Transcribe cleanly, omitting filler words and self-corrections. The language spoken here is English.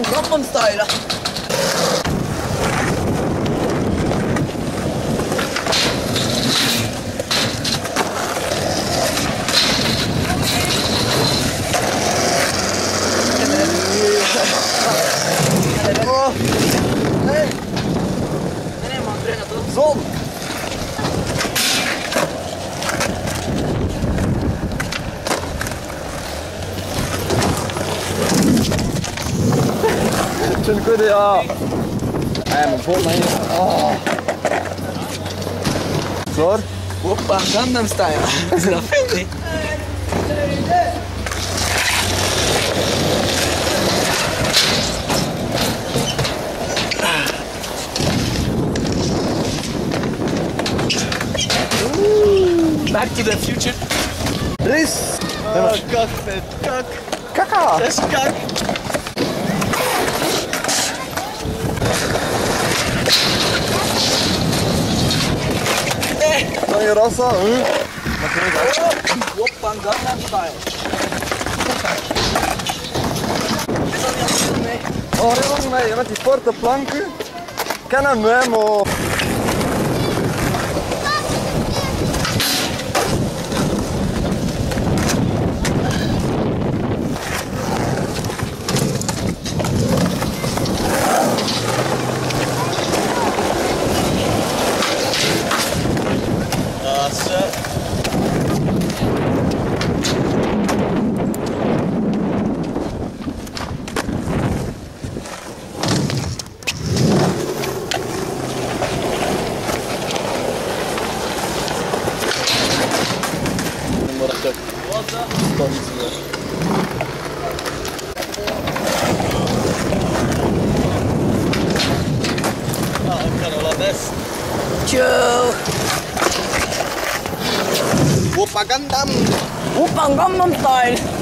Whoopang Gangnam Style. Nee. Nee man, trainen toch? Zon. Schön gut, ja. Man voll rein. Klar? Whoopang Gangnam Style. Dat vind ik. Back to the Future. Ris. Oh, kak, vet, kak. Kaka. Dat is kak. Dan je rasa. Whoopang Gangnam Style. Is dat niet aan het mee? Oh, helemaal mee. Met die korte planken. Ken hem mee, maar... Chill. Whoopang Gangnam. Whoopang Gangnam Style.